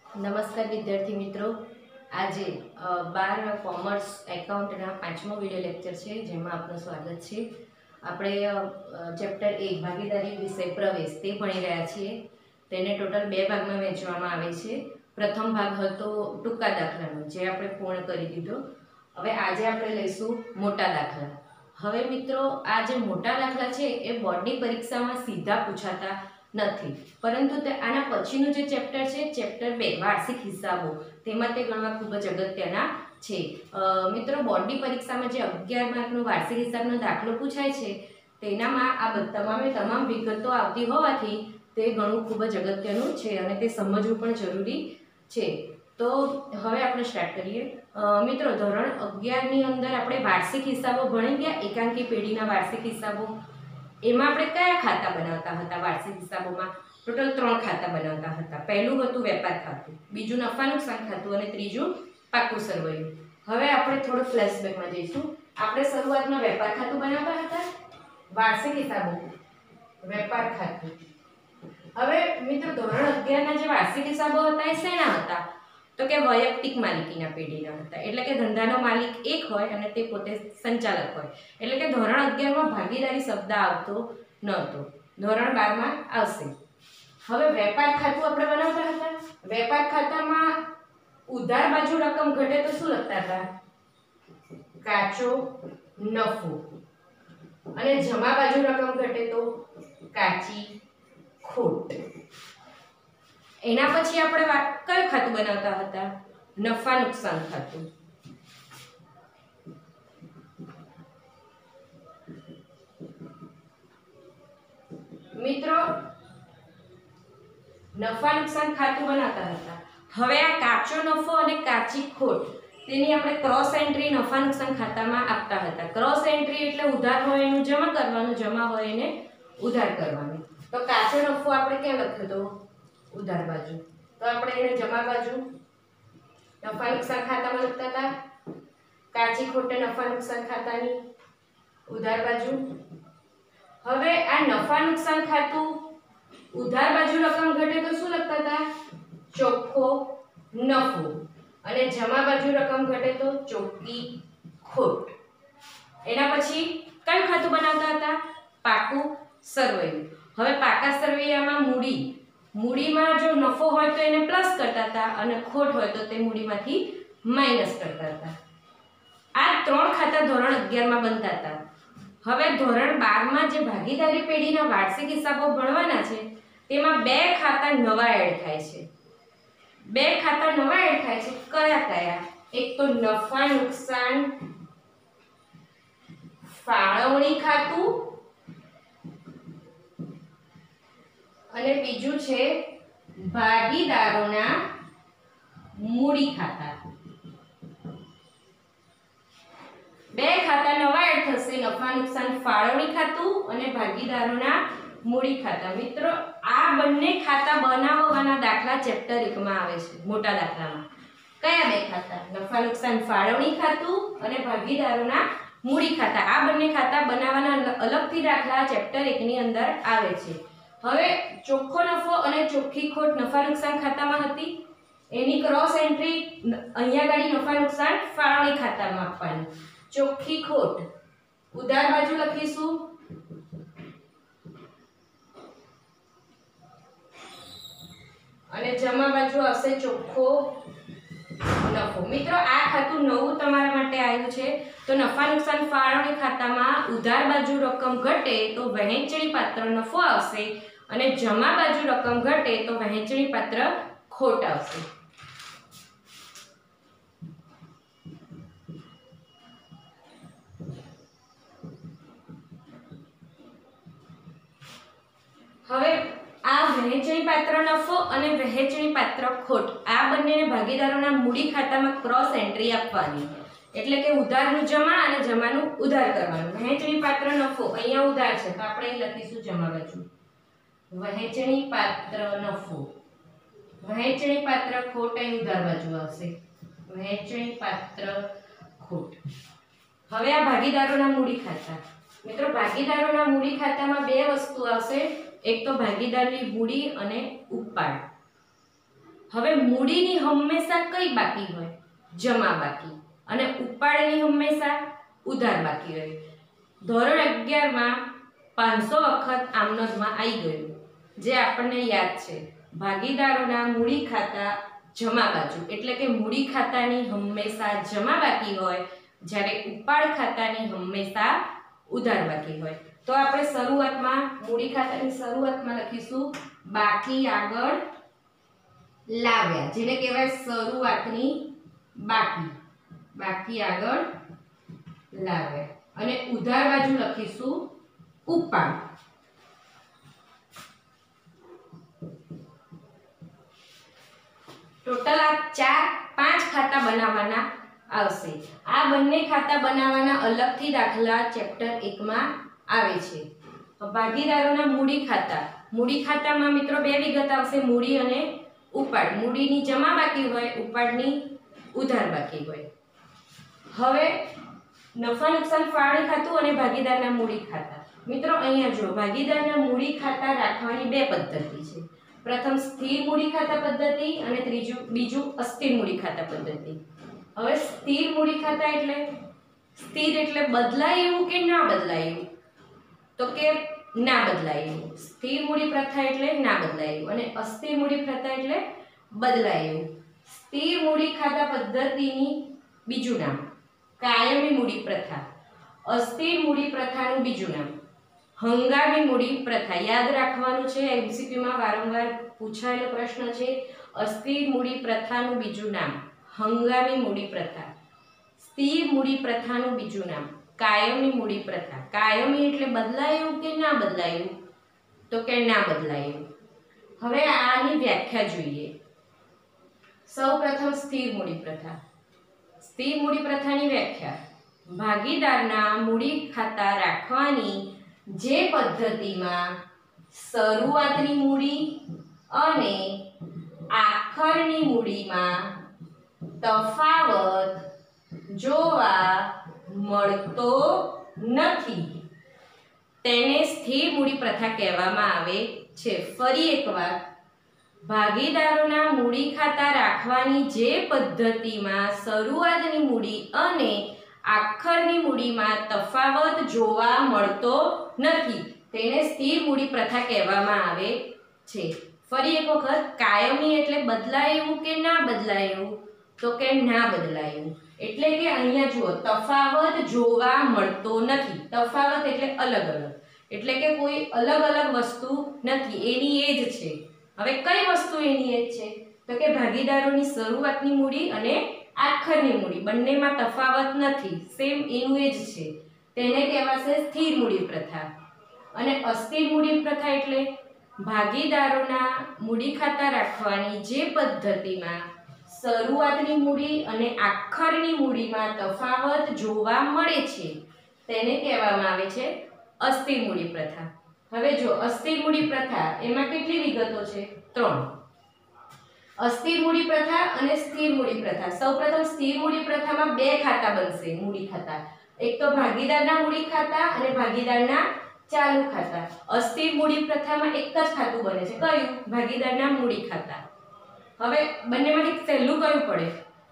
નમસ્કાર વિદ્યાર્થી મિત્રો, આજે 12 કોમર્સ એકાઉન્ટના 5મો વિડિયો લેક્ચર છે, જેમાં આપનું સ્વાગત છે। આપણે ચેપ્ટર 1 ભાગીદારી વિષય પ્રવેશ તે ભણી રહ્યા છીએ। તેને ટોટલ 2 ભાગમાં વહેંચવામાં આવે છે। પ્રથમ ભાગ હતો ટૂંકા દાખલાનો, જે આપણે પૂર્ણ કરી દીધો। હવે આજે આપણે લઈશું મોટા દાખલા। હવે મિત્રો, આ જે મોટા દાખલા છે એ બોર્ડની પરીક્ષામાં સીધા પૂછાતા નથી, પરંતુ તે આના પછીનું જે ચેપ્ટર છે, ચેપ્ટર 2 વાર્ષિક હિસાબો, તેમાં તે ગણવા ખૂબ જ અગત્યના છે। મિત્રો, બોર્ડની પરીક્ષામાં જે 11 માર્કનો વાર્ષિક હિસાબનો દાખલો પૂછાય છે, તેનામાં આ તમામ વિગતો આવતી હોવાથી તે ગણવું ખૂબ જ અગત્યનું છે અને તે સમજવું પણ જરૂરી છે। તો હવે આપણે સ્ટાર્ટ કરીએ। મિત્રો, ધોરણ 11 ની અંદર આપણે વાર્ષિક હિસાબો ભણી ગયા। એકાંકી પેઢીના વાર્ષિક હિસાબો, એમાં આપણે કયા ખાતા બનાવતા હતા? વાર્ષિક હિસાબોમાં ટોટલ 3 ખાતા બનાવતા હતા। પહેલું હતું વેપાર ખાતું, બીજું નફા નુકસાન ખાતું અને ત્રીજું પાકું સરવૈયું। હવે આપણે થોડું ફ્લેશબેકમાં જઈશું। આપણે શરૂઆતમાં વેપાર ખાતું બનાવતા હતા, વાર્ષિક હિસાબો, વેપાર ખાતું। હવે મિત્રો, ધોરણ 11 ના જે વાર્ષિક હિસાબો હતા એ શેના હતા? તો કે વૈયક્તિક માલિકીના પેઢીના હતા, એટલે કે ધંધાનો માલિક એક હોય અને તે પોતે સંચાલક હોય, એટલે કે ધોરણ 11 માં ભાગીદારી શબ્દ આવતો નહોતો, ધોરણ 12 માં આવશે। હવે વેપાર ખાતું આપણે બનાવતા હતા। વેપાર ખાતામાં ઉધાર બાજુ રકમ ઘટે તો શું લખતા હતા? કાચો નફો, અને જમા બાજુ રકમ ઘટે તો કાચી ખોટ। એના પછી આપણે કયું ખાતું બનાવતા હતા? નફા નુકસાન ખાતું। મિત્રો, નફા નુકસાન ખાતું બનાવતા હતા। હવે આ કાચો નફો અને કાચી ખોટ, તેની આપણે ક્રોસ એન્ટ્રી નફા નુકસાન ખાતામાં આપતા હતા। ક્રોસ એન્ટ્રી એટલે ઉધાર હોય એનું જમા કરવાનું, જમા હોય એને ઉધાર કરવાનું। તો કાચો નફો આપણે ક્યાં લખ્યો તો? ઉધાર બાજુ, તો આપણે એને જમા બાજુ નફા નુકસાન ખાતામાં લખતા હતા। કાચી ખોટ નફા નુકસાન ખાતાની ઉધાર બાજુ। હવે આ નફા નુકસાન ખાતું ઉધાર બાજુ રકમ ઘટે તો શું લખતા હતા? ચોખ્ખો નફો, અને જમા બાજુ રકમ ઘટે તો ચોખ્ખી ખોટ। એના પછી કયું ખાતું બનાવતા હતા? પાકું સરવૈયું। હવે પાકા સરવૈયામાં મૂડીમાં જો નફો હોય તો એને પ્લસ કરતા હતા અને ખોટ હોય તો તે મૂડીમાંથી માઈનસ કરતા હતા। આ 3 ખાતા ધોરણ 11 માં બનતા હતા। હવે ધોરણ 12 માં જે ભાગીદારી પેઢીના વાર્ષિક હિસાબો ભણવાના છે, તેમાં 2 ખાતા નવા એડ થાય છે। 2 ખાતા નવા એડ થાય છે, કયા? એક તો નફા નુકસાન ફાળવણી ખાતું અને બીજું છે ભાગીદારોના મૂડી ખાતા। 2 ખાતા નવા એડ થશે, નફા નુકસાન ફાળવણી ખાતું અને ભાગીદારોના મૂડી ખાતા। મિત્રો, આ બંને ખાતા બનાવવાના દાખલા ચેપ્ટર 1 માં આવે છે, મોટા દાખલામાં। કયા 2 ખાતા? નફા નુકસાન ફાળવણી ખાતું અને ભાગીદારોના મૂડી ખાતા। આ બંને ખાતા બનાવવાના અલગથી દાખલા ચેપ્ટર 1 ની અંદર આવે છે। હવે ચોખ્ખો નફો અને ચોખ્ખી ખોટ નફા નુકસાન ખાતામાં હતી, એની ક્રોસ એન્ટ્રી અહીંયા ગાડી નફા નુકસાન ફાળવણી ખાતામાં આપવાની। ચોખ્ખી ખોટ ઉધાર બાજુ લખીશું, અને જમા બાજુ આવશે ચોખ્ખો નફો। મિત્રો, આ ખાતું નવું તમારા માટે આવ્યું છે। તો નફા નુકસાન ફાળવણી ખાતામાં ઉધાર બાજુ રકમ ઘટે તો વહેંચણી પાત્ર નફો આવશે, અને જમા બાજુ રકમ ઘટે તો વહેંચણી પાત્ર ખોટ આવશે। હવે આ વહેંચણી પાત્ર નફો અને વહેંચણી પાત્ર ખોટ, આ બંનેને ભાગીદારોના મૂડી ખાતામાં ક્રોસ એન્ટ્રી આપવાની, એટલે કે ઉધારનું જમા અને જમાનું ઉધાર કરવાનું। વહેંચણી પાત્ર નફો અહીંયા ઉધાર છે, તો આપણે અહીં લખીશું જમા બાજુ વહેંચણી પાત્ર નફો, વહેંચણી પાત્ર ખોટ અહીં ઉધાર બાજુ આવશે, વહેંચણી પાત્ર ખોટ। હવે આ ભાગીદારોના મૂડી ખાતા। મિત્રો, ભાગીદારોના મૂડી ખાતામાં 2 વસ્તુ આવશે, એક તો ભાગીદારની મૂડી અને ઉપાડ। હવે મૂડીની હંમેશા કઈ બાકી હોય? જમા બાકી, અને ઉપાડની હંમેશા ઉધાર બાકી હોય. ધોરણ 11 માં 500 વખત આમનોંધમાં આવી ગયું, જે આપણને યાદ છે. ભાગીદારોના મૂડી ખાતા જમા બાજુ, એટલે કે મૂડી ખાતાની હંમેશા જમા બાકી હોય, જ્યારે ઉપાડ ખાતાની હંમેશા ઉધાર બાકી હોય. તો આપણે શરૂઆતમાં મૂડી ખાતાની શરૂઆતમાં લખીશું બાકી આગળ લાવ્યા, જેને કહેવાય શરૂઆતની બાકી. બાકી આગળ લાવ્યા. અને ઉધાર બાજુ લખીશું ઉપાડ. ટોટલ આ 4-5 ખાતા બનાવવાના આવશે. આ બંને ખાતા બનાવવાના અલગથી દાખલા ચેપ્ટર 1 માં આવે છે. ભાગીદારોના મૂડી ખાતા. મૂડી ખાતામાં મિત્રો બે વિગત આવશે, મૂડી અને ઉપાડ. મૂડીની જમા બાકી હોય, ઉપાડની ઉધાર બાકી હોય. હવે નફા નુકસાન ફાળણી ખાતું અને ભાગીદારના મૂડી ખાતા. મિત્રો અહીંયા જો ભાગીદારના મૂડી ખાતા રાખવાની બે પદ્ધતિ છે. પ્રથમ સ્થિર મૂડી ખાતા પદ્ધતિ અને બીજું અસ્થિર મૂડી ખાતા પદ્ધતિ. હવે સ્થિર મૂડી ખાતા એટલે સ્થિર એટલે બદલાય એવું કે ના બદલાય એવું? તો કે ના બદલાય એવું. સ્થિર મૂડી પ્રથા એટલે ના બદલાય એવું, અને અસ્થિર મૂડી પ્રથા એટલે બદલાય એવું. સ્થિર મૂડી ખાતા પદ્ધતિની બીજું નામ કાયમી મૂડી પ્રથા. અસ્થિર મૂડી પ્રથાનું બીજું નામ હંગામી મૂડી પ્રથા. યાદ રાખવાનું છે, MCQ માં વારંવાર પૂછાયેલો પ્રશ્ન છે. અસ્થિર મૂડી પ્રથાનું બીજું નામ હંગામી મૂડી પ્રથા. સ્થિર મૂડી પ્રથાનું બીજું નામ કાયમી મૂડી પ્રથા. કાયમી એટલે બદલાય એવું કે ના બદલાય એવું? તો કે ના બદલાય એવું. હવે આની વ્યાખ્યા જોઈએ. સૌપ્રથમ સ્થિર મૂડી પ્રથા. સ્થિર મૂડી પ્રથાની વ્યાખ્યા: ભાગીદારના મૂડી ખાતા રાખવાની જે પદ્ધતિમાં શરૂઆતની મૂડી અને આખરની મૂડીમાં તફાવત જોવા મળતો નથી, તેને સ્થિર મૂડી પ્રથા કહેવામાં આવે છે. ફરી એકવાર, ભાગીદારોના મૂડી ખાતા રાખવાની જે પદ્ધતિમાં શરૂઆતની મૂડી અને આખરની મૂડીમાં તફાવત જોવા મળતો નથી, તેને સ્થિર મૂડી પ્રથા કહેવામાં આવે છે. ફરી એક વખત, કાયમી એટલે બદલાય એવું કે ના બદલાય એવું? તો કે ના બદલાય એવું. એટલે કે અહીંયા જુઓ, તફાવત જોવા મળતો નથી. તફાવત એટલે અલગ અલગ, એટલે કે કોઈ અલગ અલગ વસ્તુ નથી, એની એ જ છે. હવે કઈ વસ્તુ એની એ જ છે? તો કે ભાગીદારોની શરૂઆતની મૂડી અને આખરની મૂડી બંનેમાં તફાવત નથી, સેમ એનું એ જ છે. તેને કહેવાશે સ્થિર મૂડી પ્રથા. અને અસ્થિર મૂડી પ્રથા એટલે ભાગીદારોના મૂડી ખાતા રાખવાની જે પદ્ધતિમાં શરૂઆતની મૂડી અને આખરની મૂડીમાં તફાવત જોવા મળે છે, તેને કહેવામાં આવે છે અસ્થિર મૂડી પ્રથા. હવે જો અસ્થિર મૂડી પ્રથા, એમાં કેટલી વિગતો છે? 3. અસ્થિર મૂડી પ્રથા અને સ્થિર મૂડી પ્રથા. સૌપ્રથમ સ્થિર મૂડી પ્રથામાં બે ખાતા બનશે. મૂડી ખાતા, એક તો ભાગીદારના મૂડી ખાતા અને ભાગીદારના ચાલુ ખાતા. અસ્થિર મૂડી પ્રથામાં એક જ ખાતું બને છે. કયું? ભાગીદારના મૂડી ખાતા. હવે બંનેમાંથી સહેલું કયું પડે?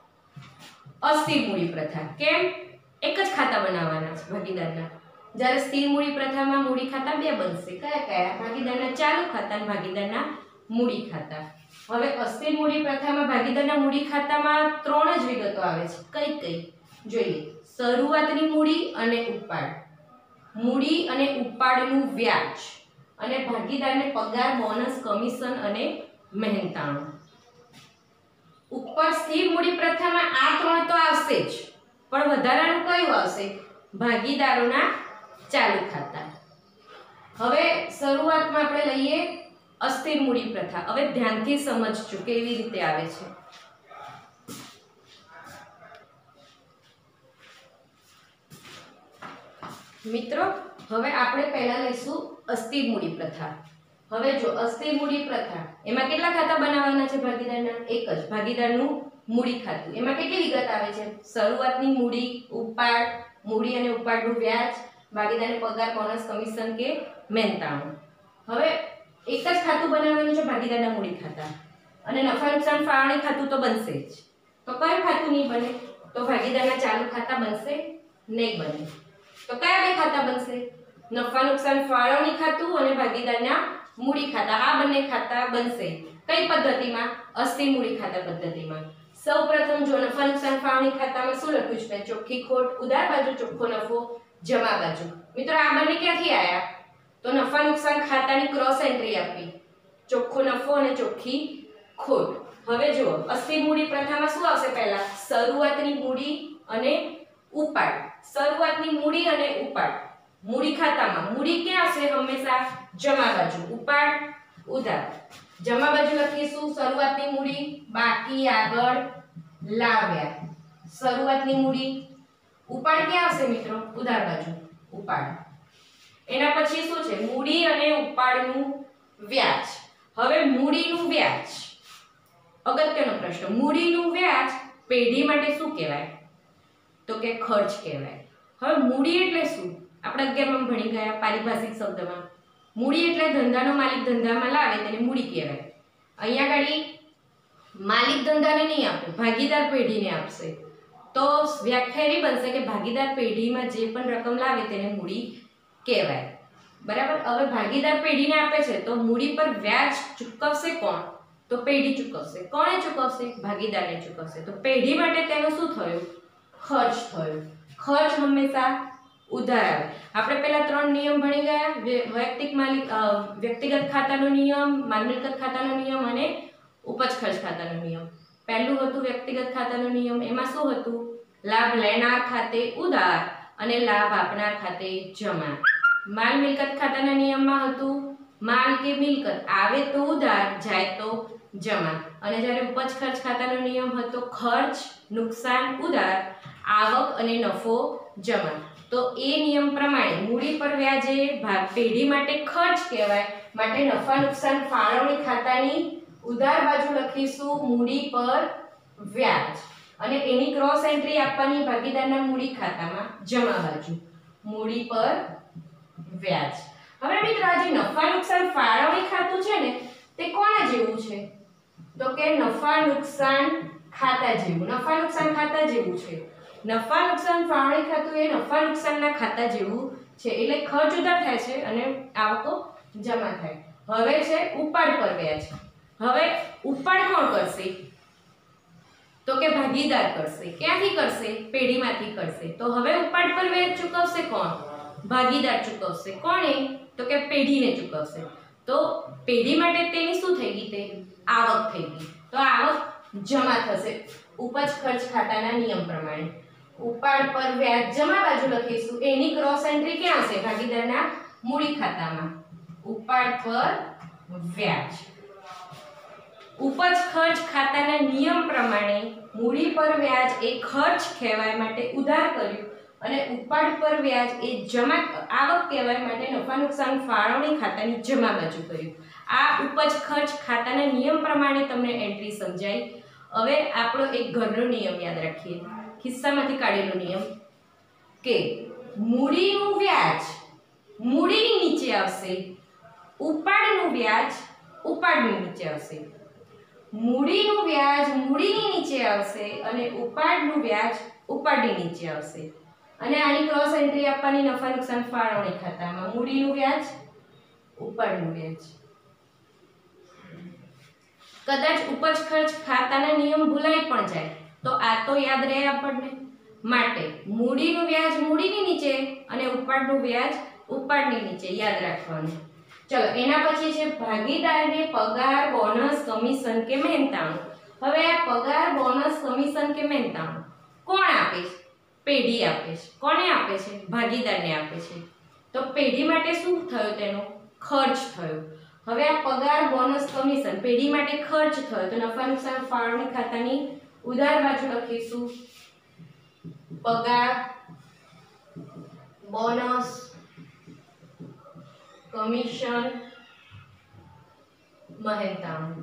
અસ્થિર મૂડી પ્રથા. કેમ? એક જ ખાતા બનાવવાના છે ભાગીદારના. જ્યારે સ્થિર મૂડી પ્રથામાં મૂડી ખાતા બે બનશે. કયા કયા? ભાગીદારના ચાલુ ખાતા અને ભાગીદારના મૂડી ખાતા. હવે અસ્થિર મૂડી પ્રથામાં ભાગીદારના મૂડી ખાતામાં 3 જ વિગતો આવે છે. કઈ કઈ જોઈએ? શરૂઆતની મૂડી અને ઉપાડ, મૂડી અને ઉપાડનું વ્યાજ, અને ભાગીદારને પગાર, બોનસ, કમિશન અને મહેનતાણું. ઉપર સ્થિર મૂડી પ્રથામાં આ 3 તો આવશે જ, પણ વધારાનું કયું આવશે? ભાગીદારોના ચાલુ ખાતા. હવે શરૂઆતમાં આપણે લઈએ અસ્થિર મૂડી પ્રથા. હવે ધ્યાનથી સમજજો કેવી રીતે આવે છે. મિત્રો, હવે આપણે પહેલા લઈશું અસ્થિર મૂડી પ્રથા. હવે જો અસ્થિર મૂડી પ્રથા, એમાં કેટલા ખાતા બનાવવાના છે ભાગીદારના? એક જ, ભાગીદારનું મૂડી ખાતું. એમાં કેટલી વિગત આવે છે? શરૂઆતની મૂડી, ઉપાડ, મૂડી અને ઉપાડનું વ્યાજ, ભાગીદારને પગાર, બોનસ, કમિશન કે મહેનતાણું. હવે એક જ ખાતું બનાવવાનું છે ભાગીદારના મૂડી ખાતા, અને નફા નુકસાન ફાળવણી ખાતું તો બનશે જ. તો કયું ખાતું નહીં બને? તો ભાગીદારના ચાલુ ખાતા બનશે નહીં બને. તો કયા બે ખાતા બનશે? નફા નુકસાન ફાળવણી ખાતું અને ભાગીદારના મૂડી ખાતા. આ બંને ખાતા બનશે કઈ પદ્ધતિમાં? અસ્થિર મૂડી ખાતા પદ્ધતિમાં. સૌપ્રથમ જો નફા નુકસાન ફાળવણી ખાતામાં શું લખ્યું છે? ચોખ્ખી ખોટ, ઉધાર બાજુ ચોખ્ખો નફો, જમા બાજુ. મિત્રો આ બંને ક્યાંથી આયા? તો નફા નુકસાન ખાતાની ક્રોસ એન્ટ્રી આપી, ચોખ્ખો નફો અને ચોખ્ખી ખોટ. હવે જુઓ, અસ્થિર મૂડી પ્રથામાં શું આવશે? પહેલા શરૂઆતની મૂડી અને ઉપાડ. શરૂઆતની મૂડી અને ઉપાડ મૂડી ખાતામાં. મૂડી ક્યાં આવશે? હંમેશા જમા બાજુ, ઉપાડ ઉધાર. જમા બાજુ લખીશું શરૂઆતની મૂડી, બાકી આગળ લાવ્યા. શરૂઆતની મૂડી. ઉપાડ ક્યાં આવશે મિત્રો? ઉધાર બાજુ, ઉપાડ. એના પછી શું છે? મૂડી અને ઉપાડનું વ્યાજ. હવે મૂડીનું વ્યાજ અગત્યનો પ્રશ્ન. મૂડીનું વ્યાજ પેઢી માટે શું કહેવાય? તો કે ખર્ચ કહેવાય. હવે મૂડી એટલે શું? આપણે 11માં ભણી ગયા પારિભાષિક શબ્દમાં. મૂડી એટલે ધંધાનો માલિક ધંધામાં લાવે તેને મૂડી કહેવાય. અહીંયા ગાડી માલિક ધંધાને નહીં આપે, ભાગીદાર પેઢીને આપશે. તો વ્યાખ્યા એવી બનશે કે ભાગીદાર પેઢીમાં જે પણ રકમ લાવે તેને મૂડી કહેવાય. બરાબર. હવે ભાગીદાર પેઢીને આપે છે તો મૂડી પર વ્યાજ ચૂકવશે કોણ? તો પેઢી ચૂકવશે. કોણે ચૂકવશે? ભાગીદારને ચૂકવશે. તો પેઢી માટે તેનો શું થયો? ખર્ચ થયો. ખર્ચ હંમેશા ઉધાર આવે. આપણે પહેલા 3 નિયમ ભણી ગયા. વ્યક્તિગત ખાતાનો નિયમ, માલ મિલકત ખાતાનો નિયમ અને ઉપજ ખર્ચ ખાતાનો નિયમ. પહેલું હતું વ્યક્તિગત ખાતાનો નિયમ. એમાં શું હતું? લાભ લેનાર ખાતે ઉધાર અને લાભ આપનાર ખાતે જમા. માલ મિલકત ખાતાના નિયમમાં હતું માલ કે મિલકત આવે તો ઉધાર, જાય તો જમા. અને જ્યારે ઉપજ ખર્ચ ખાતાનો નિયમ હતો ખર્ચ, નુકસાન ઉધાર, આવક અને નફો જમા. તો એ નિયમ પ્રમાણે મૂડી પર વ્યાજ એ પેઢી માટે ખર્ચ કહેવાય. માટે નફા નુકસાન ફાળવણી ખાતાની ઉધાર બાજુ લખીશું મૂડી પર વ્યાજ અને એની ક્રોસ એન્ટ્રી આપવાની ભાગીદારના મૂડી ખાતામાં જમા બાજુ મૂડી પર વ્યાજ. હવે મિત્રો આ જે નફા નુકસાન ફાળવણી ખાતું છે ને તે કોના જેવું છે? તો કે નફા નુકસાન ખાતા જેવું. નફા નુકસાન ખાતા જેવું છે. નફા નુકસાન ફાળવણી ખાતું એ નફા નુકસાનના ખાતા જેવું છે. એટલે ખર્ચ ઉધાર થાય છે અને આવકો જમા થાય. હવે છે ઉપાડ પર વ્યાજ. હવે ઉપાડ કોણ કરશે? તો કે ભાગીદાર કરશે. ક્યાંથી કરશે? પેઢીમાંથી કરશે. તો હવે ઉપાડ પર વ્યાજ ચૂકવશે કોણ? ભાગીદાર ચૂકવશે. કોણે? તો કે પેઢીને ચૂકવશે. તો પેઢી માટે તેની શું થઈ ગઈ? તે આવક થઈ ગઈ. તો આવક જમા થશે ઉપજ ખર્ચ ખાતાના નિયમ પ્રમાણે. ઉપાડ પર વ્યાજ જમા બાજુ લખીશું. એની ક્રોસ એન્ટ્રી ક્યાં હશે? ભાગીદારના મૂડી ખાતામાં. ઉપાડ પર વ્યાજ. ઉપજ ખર્ચ ખાતાના નિયમ પ્રમાણે મૂડી પર વ્યાજ એ ખર્ચ કહેવાય માટે ઉધાર કર્યું અને ઉપાડ પર વ્યાજ એ જમા આવક કહેવાય માટે નફા નુકસાન ફાળવણી ખાતાની જમા બાજુ કર્યું. આ ઉપજ ખર્ચ ખાતાના નિયમ પ્રમાણે તમને એન્ટ્રી સમજાઈ. હવે આપણો એક ઘરનો નિયમ યાદ રાખીએ, ખિસ્સામાંથી કાઢેલો નિયમ કે મૂડીનું વ્યાજ મૂડીની નીચે આવશે, ઉપાડનું વ્યાજ ઉપાડની નીચે આવશે. મૂડીનું વ્યાજ મૂડીની નીચે આવશે અને ઉપાડનું વ્યાજ ઉપાડની નીચે આવશે. અને આની ક્રોસ એન્ટ્રી આપવાની નફા નુકસાન ફાળવણી ખાતામાં. મૂડીનું વ્યાજ ઉપાડનું વ્યાજ. કદાચ ઉપજ ખર્ચ ખાતાના નિયમ ભૂલાઈ પણ જાય તો આ તો યાદ રહે આપણને. માટે મૂડીનું વ્યાજ મૂડીની નીચે અને ઉપાડનું વ્યાજ ઉપાડની નીચે યાદ રાખવાનું. ચલો એના પછી છે ભાગીદારને પગાર, બોનસ, કમિશન કે મહેનતાણું. હવે આ પગાર, બોનસ, કમિશન કે મહેનતાણું કોણ આપે છે? પેઢી આપે છે. કોને આપે છે? ભાગીદારને આપે છે. તો પેઢી માટે શું થયો? તેનો ખર્ચ થયો. હવે આ પગાર, બોનસ, કમિશન પેઢી માટે ખર્ચ થયો તો નફા નુકસાન ફાળવણી ખાતાની ઉધાર બાજુ લખીશું પગાર, બોનસ, કમિશન, મહેનતાણું.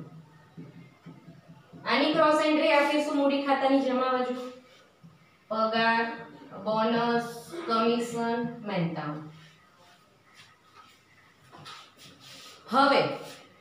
આની ક્રોસ એન્ટ્રી આપીશું મૂડી ખાતાની જમા બાજુ પગાર, બોનસ, કમિશન, મહેનતાણું. હવે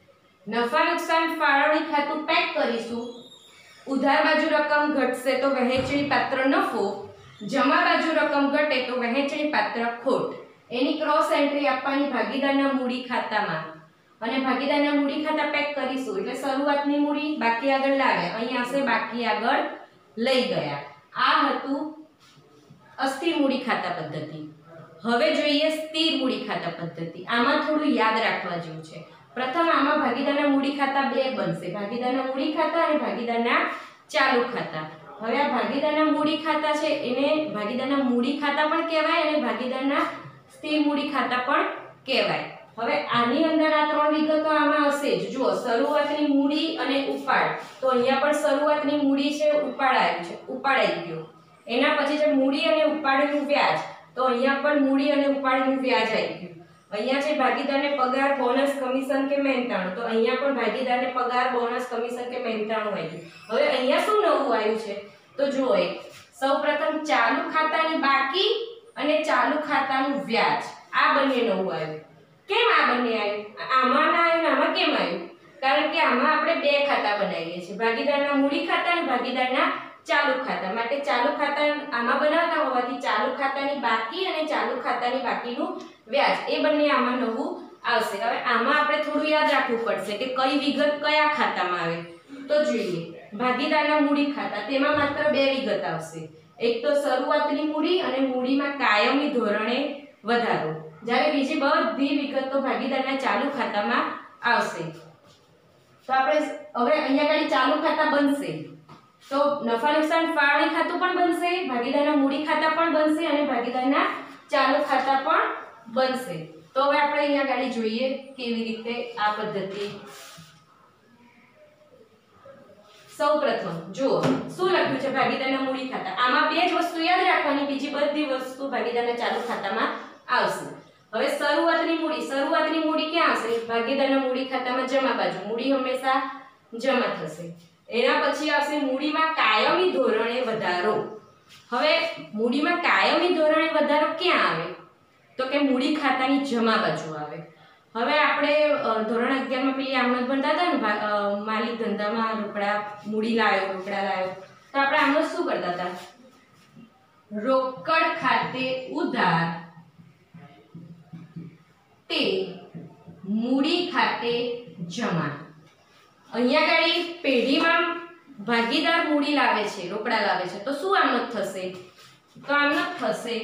નફા નુકસાન ફાળવણી ખાતું પેક કરીશું. ઉધાર બાજુ રકમ ઘટશે તો વહેંચણી પાત્ર નફો, જમા બાજુ રકમ ઘટે તો વહેંચણી પાત્ર ખોટ. એની ક્રોસ એન્ટ્રી આપવાની ભાગીદારના મૂડી ખાતામાં અને ભાગીદારના મૂડી ખાતા પેક કરીશું એટલે શરૂઆતની મૂડી બાકી આગળ લાવ્યા, અહીં આવશે બાકી આગળ લઈ ગયા. આ હતું અસ્થિર મૂડી ખાતા પદ્ધતિ. હવે જોઈએ સ્થિર મૂડી ખાતા પદ્ધતિ. આમાં થોડું યાદ રાખવા જેવું છે. પ્રથમ આમાં ભાગીદારના મૂડી ખાતા બે બનશે, ભાગીદારના મૂડી ખાતા અને ભાગીદારના ચાલુ ખાતા. હવે આ ભાગીદારના મૂડી ખાતા છે એને ભાગીદારના મૂડી ખાતા પણ કહેવાય અને ભાગીદારના સ્થિર મૂડી ખાતા પણ કહેવાય. હવે આની અંદર આ ત્રણ વિગતો આમાં હશે જ. જુઓ, શરૂઆતની મૂડી અને ઉપાડ, તો અહીંયા પણ શરૂઆતની મૂડી છે, ઉપાડ આવ્યું છે, ઉપાડ આવી ગયો. એના પછી છે મૂડી અને ઉપાડનું વ્યાજ, તો અહીંયા પણ મૂડી અને ઉપાડનું વ્યાજ આવી ગયું. અહીંયા છે ભાગીદારને પગાર, બોનસ, કમિશન કે મહેનતાણું, તો અહીંયા પણ ભાગીદારને પગાર, બોનસ, કમિશન કે મહેનતાણું આવી ગયું. હવે અહીંયા શું નવું આવ્યું છે તો જુઓ, સૌપ્રથમ ચાલુ ખાતાની બાકી અને ચાલુ ખાતાનું વ્યાજ, આ બંને નવું આવ્યું. કેમ આ બંને આવ્યું? આમાં ના આવ્યું, આમાં કેમ આવ્યું? કારણ કે આમાં આપણે બે ખાતા બનાવીએ છીએ, ભાગીદારના મૂડી ખાતા અને ભાગીદારના ચાલુ ખાતા. માટે ચાલુ ખાતા આમાં બનાવતા હોવાથી ચાલુ ખાતાની બાકી અને ચાલુ ખાતાની બાકીનું વ્યાજ, એ બંને આમાં નવું આવશે. હવે આમાં આપણે થોડું યાદ રાખવું પડશે કે કઈ વિગત કયા ખાતામાં આવે. તો જોઈએ, ભાગીદારના મૂડી ખાતા, તેમાં માત્ર બે વિગત આવશે. એક તો શરૂઆતની મૂડી અને મૂડીમાં કાયમી ધોરણે વધારો. જ્યારે બીજી બધી વિગતો ભાગીદારના ચાલુ ખાતામાં આવશે. તો આપણે હવે અહીંયા આગળ ચાલુ ખાતા બનશે તો નફા નુકસાન ફાળવણી ખાતું પણ બનશે, ભાગીદારના મૂડી ખાતા પણ બનશે અને ભાગીદારના ચાલુ ખાતા પણ બનશે. તો હવે આપણે અહીંયા આગળ જોઈએ કેવી રીતે આ પદ્ધતિ. સૌપ્રથમ જુઓ શું લખ્યું છે ભાગીદારના મૂડી ખાતા. આમાં બે જ વસ્તુ યાદ રાખવાની, બીજી બધી વસ્તુ ભાગીદારના ચાલુ ખાતામાં આવશે. હવે શરૂઆતની મૂડી ક્યાં આવશે? ભાગીદારના મૂડી ખાતામાં જમા બાજુ. મૂડી હંમેશા જમા થશે. એના પછી આવશે મૂડીમાં કાયમી ધોરણે વધારો. હવે મૂડીમાં કાયમી ધોરણે વધારો ક્યાં આવે? તો કે મૂડી ખાતાની જમા બાજુ આવે. હવે આપણે ધોરણ 11 માં પેલી આમનોંધ ભણતા હતા ને, માલિક ધંધામાં રોકડા મૂડી લાવ્યો, રોકડા લાવ્યો, તો આપણે આમનોંધ શું કરતા હતા? રોકડ ખાતે ઉધાર તે મૂડી ખાતે જમા. અહીંયા ગાડી પેઢીમાં ભાગીદાર મૂડી લાવે છે, રોકડા લાવે છે, તો શું આમનોંધ થશે? તો આમનોંધ થશે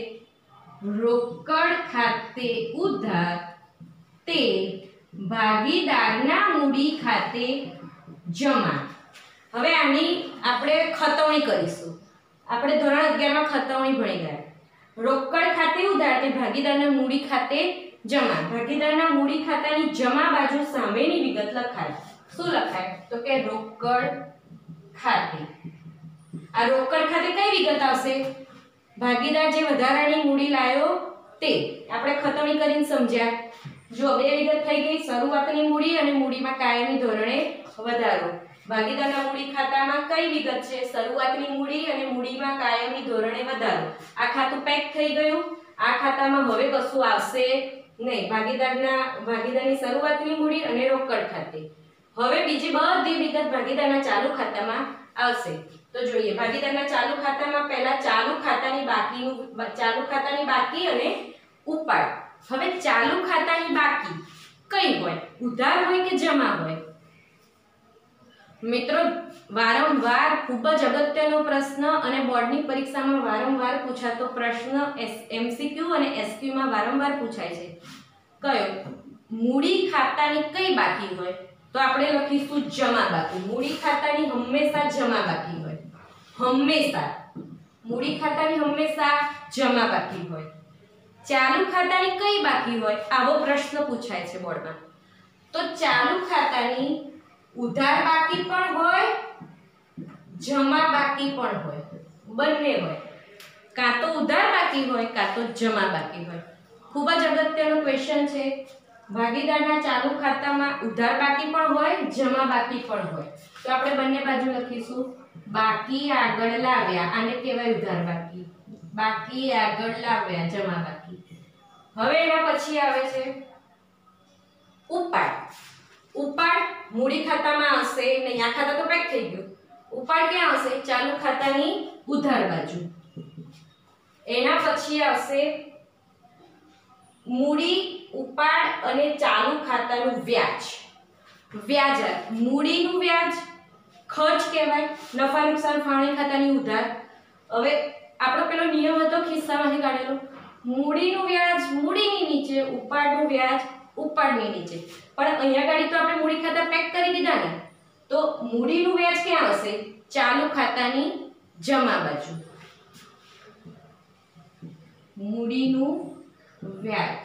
રોકડ ખાતે ઉધાર તે ભાગીદારના મૂડી ખાતે જમા. હવે આની આપણે ખતવણી કરીશું. આપણે ધોરણ 11 માં ખતવણી ભણી ગયા. રોકડ ખાતે ઉધાર તે ભાગીદારના મૂડી ખાતે જમા. ભાગીદારના મૂડી ખાતાની જમા બાજુ સામેની વિગત લખાય. શું લખાય? તો કે રોકડ ખાતે. આ રોકડ ખાતે કઈ વિગત આવશે? ભાગીદાર જે વધારાની મૂડી લાવ્યો તે. આપણે ખતવણી કરીને સમજ્યા. જો બે વિગત થઈ ગઈ, શરૂઆતની મૂડી અને મૂડીમાં કાયમી ધોરણે વધારો. ભાગીદારના મૂડી ખાતામાં કઈ વિગત છે? શરૂઆતની મૂડી અને મૂડીમાં કાયમી ધોરણે વધારો. આ ખાતું પેક થઈ ગયું. આ ખાતામાં હવે કશું આવશે નહીં. ભાગીદારની શરૂઆતની મૂડી અને રોકડ ખાતે. હવે બીજી બધી વિગત ભાગીદારના ચાલુ ખાતામાં આવશે. તો જોઈએ, ભાગીદારના ચાલુ ખાતામાં પહેલા ચાલુ ખાતાની બાકી અને ઉપાડ. હવે ચાલુ ખાતાની બાકી કઈ હોય? ઉધાર હોય કે જમા હોય? મિત્રો, વારંવાર ખૂબ જ અગત્યનો પ્રશ્ન અને બોર્ડની પરીક્ષામાં વારંવાર પૂછાતો પ્રશ્ન, MCQ અને SQ માં વારંવાર પૂછાય છે. કયો? મૂડી ખાતાની કઈ બાકી હોય? તો આપણે લખીશું જમા બાકી. મૂડી ખાતાની હંમેશા જમા બાકી હોય. હંમેશા મૂડી ખાતાની હંમેશા જમા બાકી હોય. ચાલુ ખાતાની કઈ બાકી હોય? આવો પ્રશ્ન પૂછાય છે બોર્ડમાં. તો ચાલુ ખાતાની ઉધાર બાકી પણ હોય, જમા બાકી પણ હોય, બંને હોય. કાં તો ઉધાર બાકી હોય કાં તો જમા બાકી હોય. ખૂબ જ અગત્યનો ક્વેશ્ચન છે. ભાગીદારના ચાલુ ખાતામાં ઉધાર બાકી પણ હોય, જમા બાકી પણ હોય. તો આપણે બંને બાજુ લખીશું બાકી આગળ લાવ્યા. આને કહેવાય ઉધાર બાકી. બાકી આગળ લાવ્યા, જમા બાકી. હવે એના પછી આવે છે ઉપાડ. ઉપાડ મૂડી ખાતામાં હશે ને આ ખાતા તો પેક થઈ ગયું. ઉપાડ ક્યાં હશે? ચાલુ ખાતાની ઉધાર બાજુ. એના પછી આવશે મૂડી, ઉપાડ અને ચાલુ ખાતાનું વ્યાજ. વ્યાજ મૂડીનું વ્યાજ ખર્ચ કહેવાય, નફા નુકસાન ફાળવણી ખાતાની ઉધાર. હવે આપણો પેલો નિયમ હતો ખિસ્સામાંથી કાઢેલો, મૂડીનું વ્યાજ મૂડીની નીચે, ઉપાડનું વ્યાજ ઉપાડની નીચે. પણ અહીંયા ગાડી તો આપણે મૂડી ખાતા પેક કરી દીધા ને, તો મૂડીનું વ્યાજ ક્યાં હશે? ચાલુ ખાતાની જમા બાજુ. મૂડીનું વ્યાજ,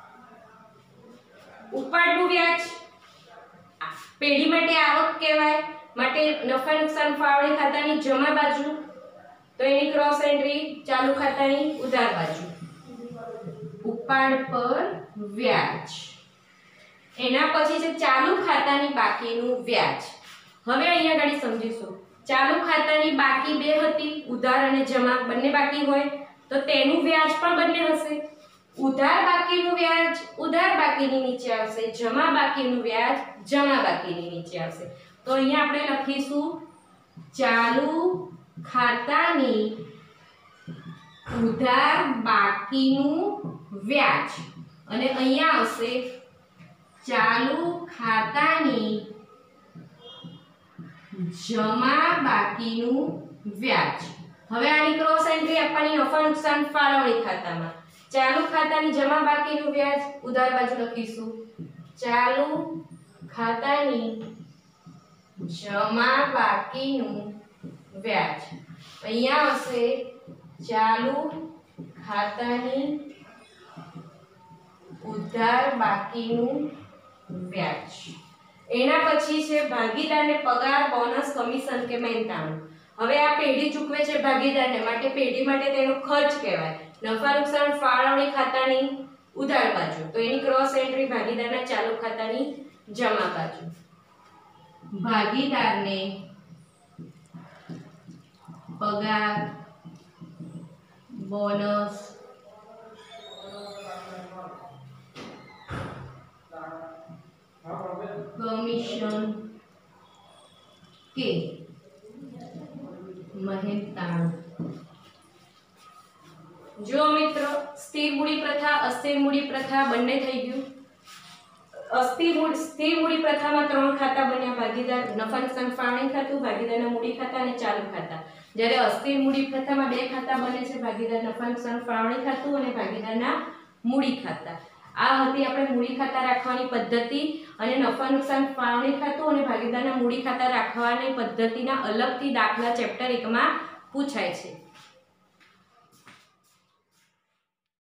ઉપાડનું વ્યાજ પેઢી માટે આવક કહેવાય, માટે નફા નુકસાન ફાળવણી ખાતાની જમા બાજુ, તો એની ક્રોસ એન્ટ્રી ચાલુ ખાતાની ઉધાર બાજુ. ઉપાડ પર વ્યાજ. એના પછી છે ચાલુ ખાતાની બાકીનું વ્યાજ. હવે અહીંયા ગાડી સમજીશું, ચાલુ ખાતાની બાકી બે હતી, ઉધાર અને જમા બંને બાકી હોય તો તેનું વ્યાજ પણ બંને હશે. ઉધાર બાકીનું વ્યાજ ઉધાર બાકીની નીચે આવશે, જમા બાકીનું વ્યાજ જમા બાકીની નીચે આવશે. તો અહીંયા આપણે લખીશું ચાલુ ખાતાની ઉધાર બાકીનું વ્યાજ અને અહીંયા આવશે ચાલુ ખાતાની જમા બાકીનું વ્યાજ. હવે આની ક્રોસ એન્ટ્રી આપવાની નફા નુકસાન ફાળવણી ખાતામાં. ચાલુ ખાતાની જમા બાકીનું વ્યાજ ઉધાર બાજુ લખીશું ચાલુ ખાતાની જમા બાકીનું વ્યાજ. અહીંયા આવશે ચાલુ ખાતાની ઉધાર બાકીનું વ્યાજ. એના પછી છે ભાગીદારને પગાર, બોનસ, કમિશન કે મહેનતાણું. હવે આ પેઢી ચૂકવે છે ભાગીદારને, માટે પેઢી માટે તેનો ખર્ચ કહેવાય, નફા નુકસાન ફાળવણી ખાતાની ઉધાર બાજુ, તો એની ક્રોસ એન્ટ્રી ભાગીદારના ચાલુ ખાતાની જમા બાજુ. ભાગીદારને પગાર, બોનસ, કમિશન કે મહેનતાણું. જો મિત્રો સ્થિર મૂડી પ્રથા, અસ્થિર મૂડી પ્રથા બંને થઈ ગયું. સ્થિર મૂડી પ્રથામાં ત્રણ ખાતા બન્યા, ભાગીદાર, નફા નુકસાન ફાળવણી ખાતું, ભાગીદારના મૂડી ખાતા અને ચાલુ ખાતા. જ્યારે અસ્થિર મૂડી પ્રથામાં બે ખાતા બને છે, ભાગીદાર નફા નુકસાન ફાળવણી ખાતું અને ભાગીદારના મૂડી ખાતા. આ હતી આપણે મૂડી ખાતા રાખવાની પદ્ધતિ અને નફા નુકસાન ફાળવણી ખાતું અને ભાગીદારના મૂડી ખાતા રાખવાની પદ્ધતિના અલગથી દાખલા ચેપ્ટર 1 માં પૂછાય છે.